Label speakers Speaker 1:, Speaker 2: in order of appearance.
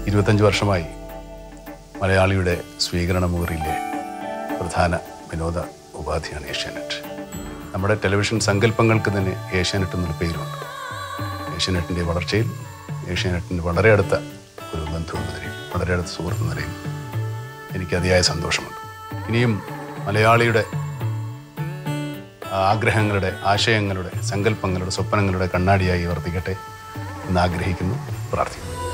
Speaker 1: 25 വർഷമായി മലയാളിയുടെ സ്വീകരണമുറിയിലെ പ്രധാന വിനോദ ഉപാധിയാണ് ഏഷ്യാനെറ്റ്. നമ്മുടെ ടെലിവിഷൻ സങ്കല്പങ്ങൾക്ക് തന്നെ ഏഷ്യാനെറ്റ് എന്നൊരു പേരുണ്ട്. ഏഷ്യാനെറ്റിൻ്റെ വളർച്ചയിൽ ഏഷ്യാനെറ്റിൻ്റെ വളരെ അടുത്ത ഒരു ബന്ധു എന്ന നിലയിൽ, വളരെ അടുത്ത സുഹൃത്ത് നിലയിൽ എനിക്ക് അതിയായ സന്തോഷമുണ്ട്. ഇനിയും മലയാളിയുടെ ആഗ്രഹങ്ങളുടെ, ആശയങ്ങളുടെ, സങ്കല്പങ്ങളുടെ, സ്വപ്നങ്ങളുടെ കണ്ണാടിയായി വർദ്ധിക്കട്ടെ എന്ന് ആഗ്രഹിക്കുന്നു, പ്രാർത്ഥിക്കുന്നു.